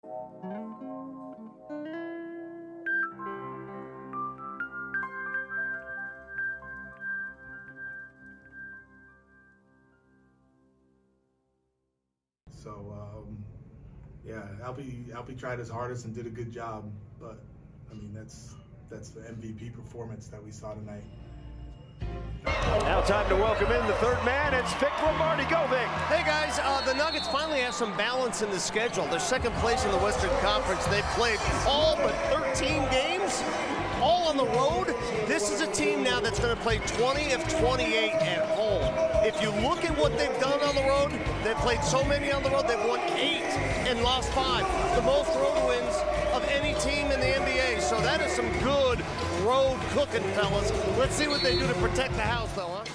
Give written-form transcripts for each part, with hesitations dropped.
So yeah, Alpi tried his hardest and did a good job, but I mean that's the MVP performance that we saw tonight. Now time to welcome in the third man. It's Vic Lombardi. Go, Vic. Hey, guys. The Nuggets finally have some balance in the schedule. They're second place in the Western Conference. They've played all but 13 games, all on the road. This is a team now that's going to play 20 of 28 at home. If you look at what they've done on the road, they've played so many on the road. They've won 8 and lost 5. The most road wins of any team in the NBA. So that is some good road cooking, fellas. Let's see what they do to protect the house, though, huh?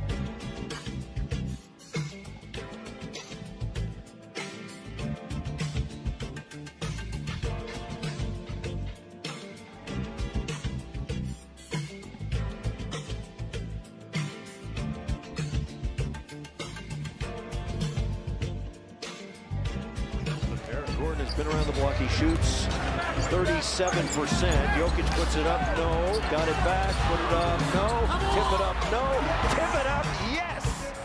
Gordon has been around the block. He shoots 37%. Jokic puts it up. No. Got it back. Put it up. No. Tip it up. No. Tip it up. Yes.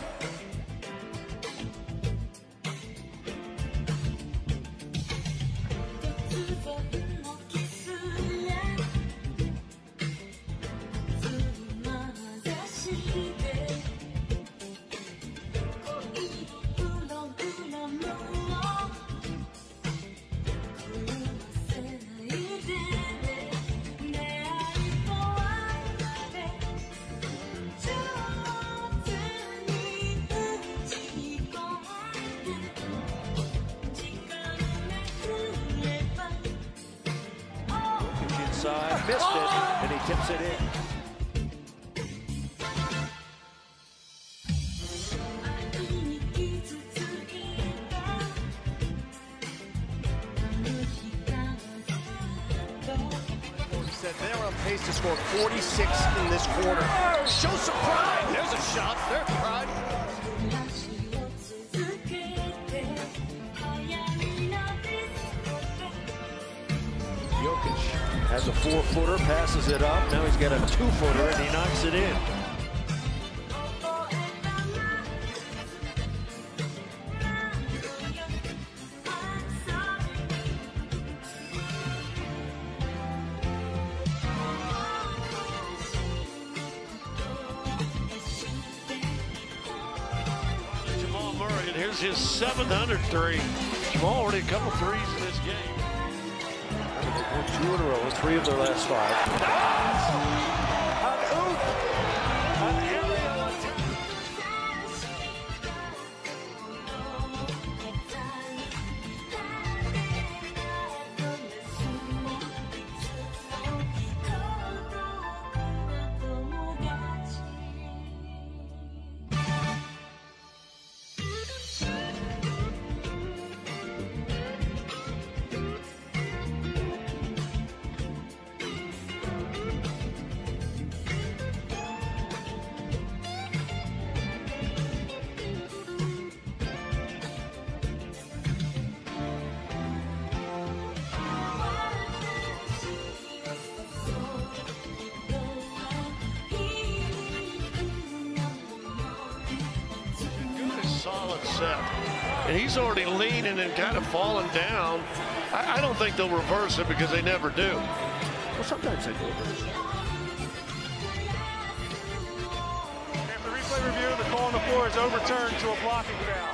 Missed it, and he tips it in. Said they're on pace to score 46 in this quarter. Show some pride. There's a shot. There's pride. Jokic has a 4-footer, passes it up. Now he's got a 2-footer, and he knocks it in. Jamal Murray, and here's his 700 three. Jamal already a couple threes in this game. 2 in a row, 3 of their last 5. Solid set, and he's already leaning and kind of falling down. I don't think they'll reverse it because they never do. Well, sometimes they do. After replay review, the call on the floor is overturned to a blocking foul.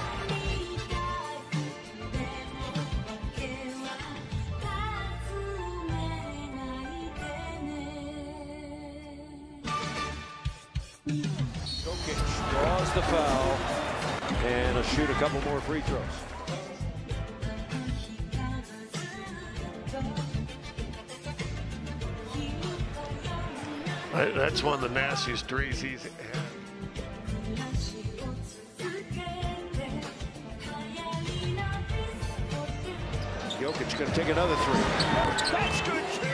Jokic draws the foul and will shoot a couple more free throws. That's one of the nastiest threes he's had. Jokic going to take another 3. That's good too.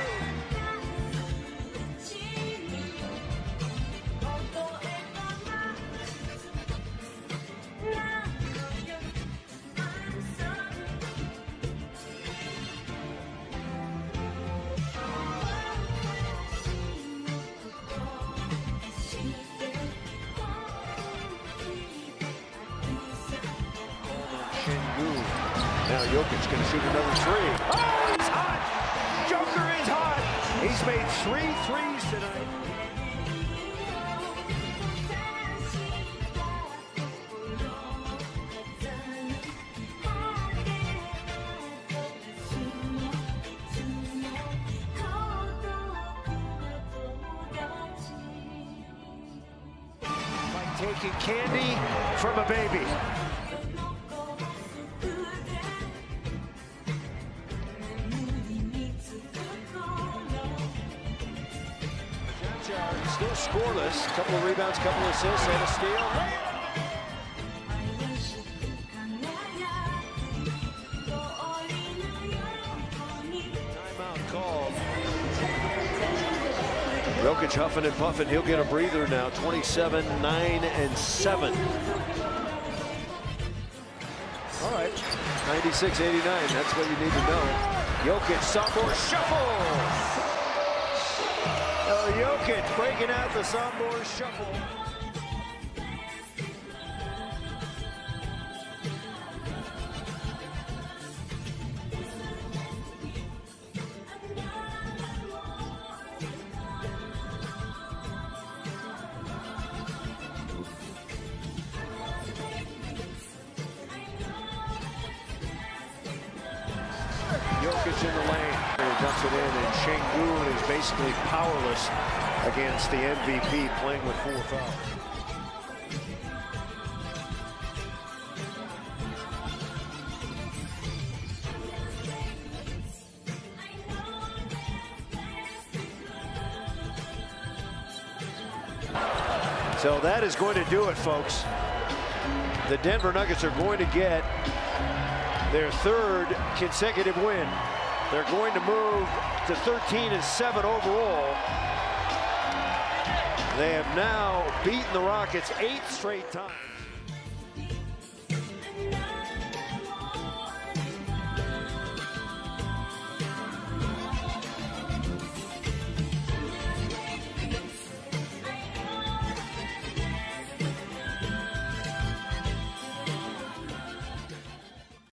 now. Jokic going to shoot another three. Oh, he's hot! Joker is hot! He's made 3 threes tonight. Like taking candy from a baby. Still scoreless. A couple of rebounds, couple of assists, and a steal. Timeout called. Jokic huffing and puffing. He'll get a breather now. 27, 9, and 7. All right. 96-89. That's what you need to know. Jokic, sophomore shuffle. Jokic breaking out the sophomore shuffle. Jokic in the lane. Dumps it in, and Şengün is basically powerless against the MVP, playing with 4 fouls. So that is going to do it, folks. The Denver Nuggets are going to get their 3rd consecutive win. They're going to move to 13-7 overall. They have now beaten the Rockets 8 straight times.